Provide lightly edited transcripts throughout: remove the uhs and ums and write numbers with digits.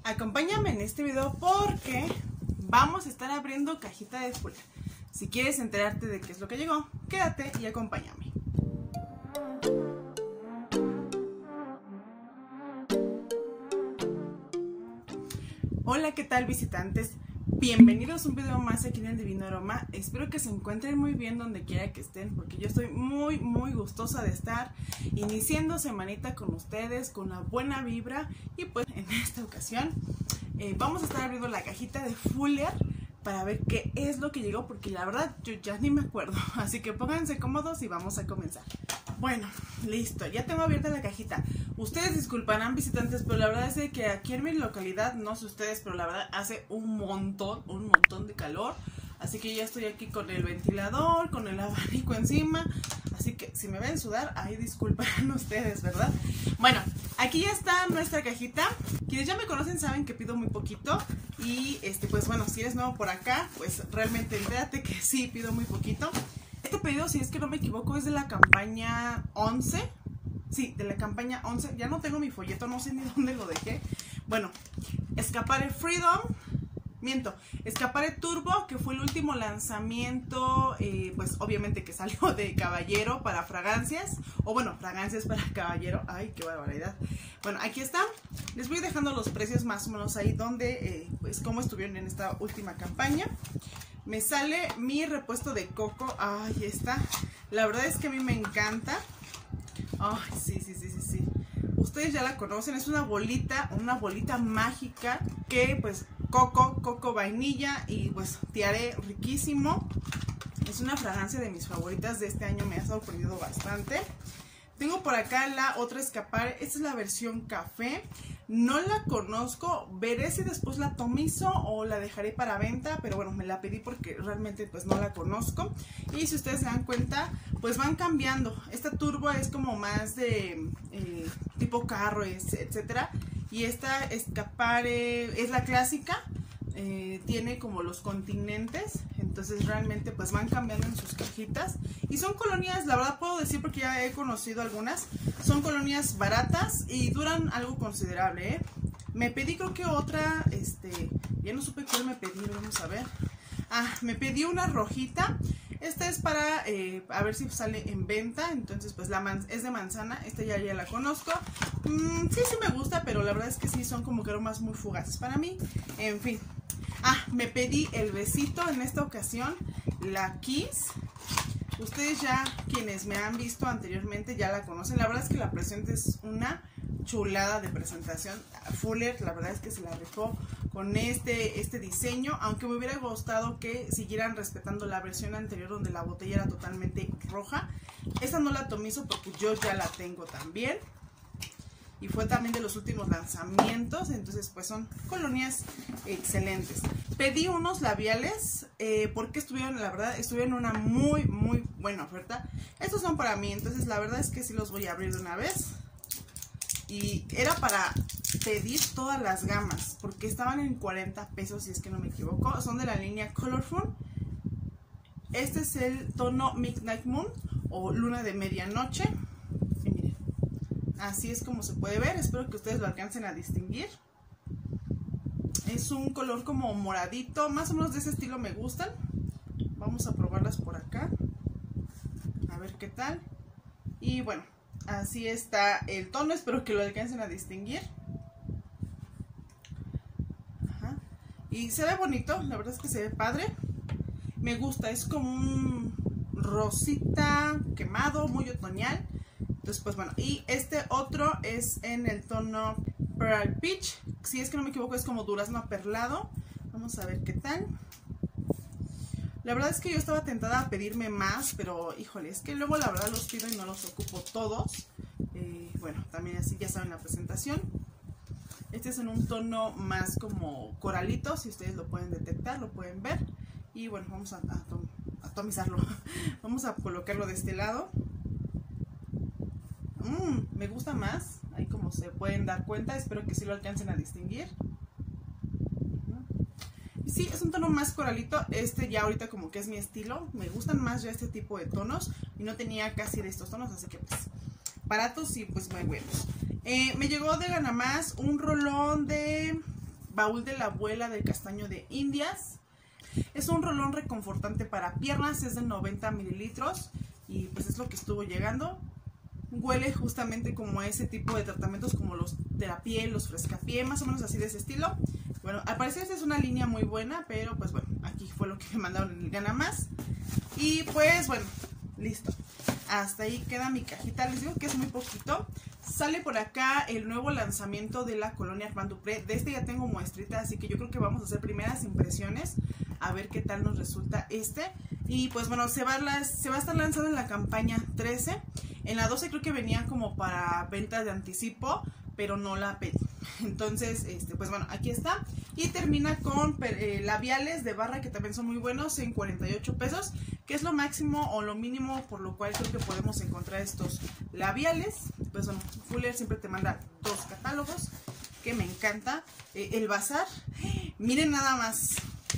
Acompáñame en este video porque vamos a estar abriendo cajita de Fuller. Si quieres enterarte de qué es lo que llegó, quédate y acompáñame. Hola, ¿qué tal, visitantes? Bienvenidos a un video más aquí en el Divino Aroma. Espero que se encuentren muy bien donde quiera que estén, porque yo estoy muy gustosa de estar iniciando semanita con ustedes, con la buena vibra. Y pues en esta ocasión vamos a estar abriendo la cajita de Fuller para ver qué es lo que llegó, porque la verdad yo ya ni me acuerdo. Así que pónganse cómodos y vamos a comenzar. Bueno, listo, ya tengo abierta la cajita. Ustedes disculparán, visitantes, pero la verdad es que aquí en mi localidad, no sé ustedes, pero la verdad hace un montón de calor. Así que ya estoy aquí con el ventilador, con el abanico encima. Así que si me ven sudar, ahí disculparán ustedes, ¿verdad? Bueno, aquí ya está nuestra cajita. Quienes ya me conocen saben que pido muy poquito. Y pues bueno, si eres nuevo por acá, pues realmente entérate que sí, pido muy poquito. Este pedido, si es que no me equivoco, es de la campaña 11. Sí, de la campaña 11. Ya no tengo mi folleto, no sé ni dónde lo dejé. Bueno, Escapare Freedom. Escapare Turbo, que fue el último lanzamiento, pues obviamente que salió de Caballero para fragancias. O bueno, fragancias para Caballero. Ay, qué barbaridad. Bueno, aquí está. Les voy dejando los precios más o menos ahí donde, pues cómo estuvieron en esta última campaña. Me sale mi repuesto de coco. Ahí está. La verdad es que a mí me encanta. Ay, sí. Ustedes ya la conocen. Es una bolita mágica que pues coco vainilla y pues tiare riquísimo. Es una fragancia de mis favoritas de este año. Me ha sorprendido bastante. Tengo por acá la otra Escapare. Esta es la versión café. No la conozco, veré si después la atomizo o la dejaré para venta, pero bueno, me la pedí porque realmente pues no la conozco. Y si ustedes se dan cuenta, pues van cambiando. Esta turbo es como más de tipo carro, etcétera. Y esta Escapare es la clásica. Tiene como los continentes, entonces realmente pues van cambiando en sus cajitas y son colonias, la verdad puedo decir porque ya he conocido algunas, son colonias baratas y duran algo considerable, Me pedí creo que otra, ya no supe cuál me pedí, vamos a ver. Me pedí una rojita. Esta es para, a ver si sale en venta. Entonces pues es de manzana. Esta ya la conozco. Sí me gusta, pero la verdad es que sí son como que aromas muy fugaces para mí. En fin. Me pedí el besito en esta ocasión. La Kiss. Ustedes ya, quienes me han visto anteriormente, ya la conocen. La verdad es que la presente es una chulada de presentación. Fuller, la verdad es que se la rifó con este diseño, aunque me hubiera gustado que siguieran respetando la versión anterior donde la botella era totalmente roja. Esta no la atomizo porque yo ya la tengo también y fue también de los últimos lanzamientos, entonces pues son colonias excelentes. Pedí unos labiales porque estuvieron, la verdad, estuvieron en una muy buena oferta. Estos son para mí, entonces la verdad es que sí los voy a abrir de una vez. Y era para pedir todas las gamas, porque estaban en 40 pesos, si es que no me equivoco. Son de la línea Colorful. Este es el tono Midnight Moon o Luna de Medianoche. Y miren, así es como se puede ver. Espero que ustedes lo alcancen a distinguir. Es un color como moradito, más o menos de ese estilo me gustan. Vamos a probarlas por acá, a ver qué tal. Y bueno, así está el tono, espero que lo alcancen a distinguir. Y se ve bonito, la verdad es que se ve padre. Me gusta, es como un rosita quemado, muy otoñal. Entonces pues bueno, y este otro es en el tono Pearl Peach. Si es que no me equivoco es como durazno perlado. Vamos a ver qué tal. La verdad es que yo estaba tentada a pedirme más, pero híjole, es que luego la verdad los pido y no los ocupo todos. Bueno, también así ya saben la presentación. Este es en un tono más como coralito, si ustedes lo pueden detectar, lo pueden ver. Y bueno, vamos a atomizarlo. Vamos a colocarlo de este lado. Me gusta más, ahí como se pueden dar cuenta, espero que sí lo alcancen a distinguir. Sí, es un tono más coralito, ya ahorita como que es mi estilo, me gustan más ya este tipo de tonos y no tenía casi de estos tonos, así que pues baratos y pues muy buenos. Me llegó de Ganamás un rolón de Baúl de la abuela del castaño de Indias. Es un rolón reconfortante para piernas, es de 90 mililitros y pues es lo que estuvo llegando. Huele justamente como ese tipo de tratamientos como los de la piel, los frescapié, más o menos así de ese estilo. Bueno, al parecer esta es una línea muy buena, pero pues bueno, aquí fue lo que me mandaron en el Gana Más. Y pues bueno, listo. Hasta ahí queda mi cajita, les digo que es muy poquito. Sale por acá el nuevo lanzamiento de la colonia Armand Dupré. De este ya tengo muestrita, así que yo creo que vamos a hacer primeras impresiones. A ver qué tal nos resulta este. Y pues bueno, se va a estar lanzado en la campaña 13. En la 12 creo que venía como para venta de anticipo, pero no la pedí. Entonces, pues bueno, aquí está. Y termina con labiales de barra que también son muy buenos en 48 pesos, que es lo máximo o lo mínimo por lo cual creo que podemos encontrar estos labiales. Pues bueno, Fuller siempre te manda 2 catálogos, que me encanta. El bazar, miren nada más.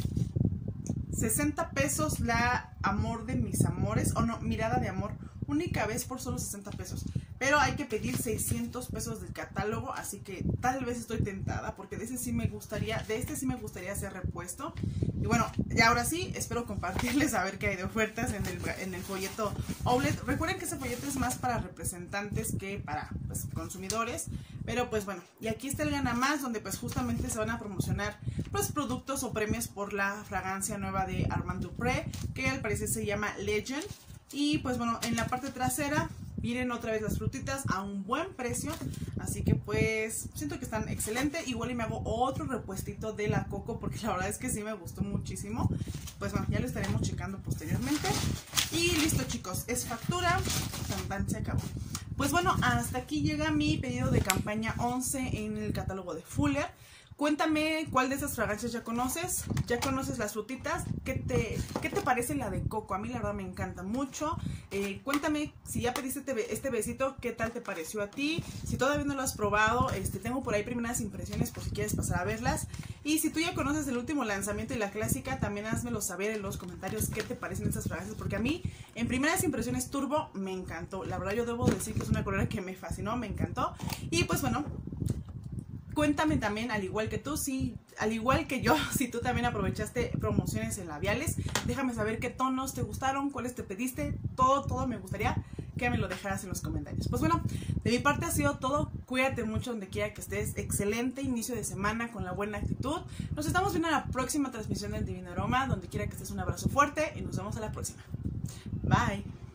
60 pesos la Amor de mis amores, o no, Mirada de amor, única vez por solo 60 pesos. Pero hay que pedir 600 pesos del catálogo, así que tal vez estoy tentada, porque de este sí me gustaría hacer repuesto. Y bueno, ya ahora sí, espero compartirles a ver qué hay de ofertas en el folleto Outlet. Recuerden que ese folleto es más para representantes que para pues, consumidores. Pero pues bueno, y aquí está el Gana Más, donde pues justamente se van a promocionar pues productos o premios por la fragancia nueva de Armand Dupré, que al parecer se llama Legend. Y pues bueno, en la parte trasera vienen otra vez las frutitas a un buen precio, así que pues siento que están excelentes. Igual y me hago otro repuestito de la Coco, porque la verdad es que sí me gustó muchísimo. Pues bueno, ya lo estaremos checando posteriormente. Y listo, chicos, es factura, tan se acabó. Pues bueno, hasta aquí llega mi pedido de campaña 11 en el catálogo de Fuller. Cuéntame cuál de esas fragancias ya conoces las frutitas, ¿qué te parece la de coco? A mí la verdad me encanta mucho. Cuéntame si ya pediste este besito, ¿qué tal te pareció a ti? Si todavía no lo has probado, tengo por ahí primeras impresiones por si quieres pasar a verlas. Y si tú ya conoces el último lanzamiento y la clásica, también házmelo saber en los comentarios qué te parecen estas fragancias, porque a mí en primeras impresiones Turbo me encantó. La verdad yo debo decir que es una color que me fascinó, me encantó. Y pues bueno, cuéntame también, al igual que tú, al igual que yo, si tú también aprovechaste promociones en labiales, déjame saber qué tonos te gustaron, cuáles te pediste, todo me gustaría que me lo dejaras en los comentarios. Pues bueno, de mi parte ha sido todo. Cuídate mucho donde quiera que estés. Excelente inicio de semana con la buena actitud. Nos estamos viendo en la próxima transmisión del Divino Aroma. Donde quiera que estés, un abrazo fuerte y nos vemos a la próxima. Bye.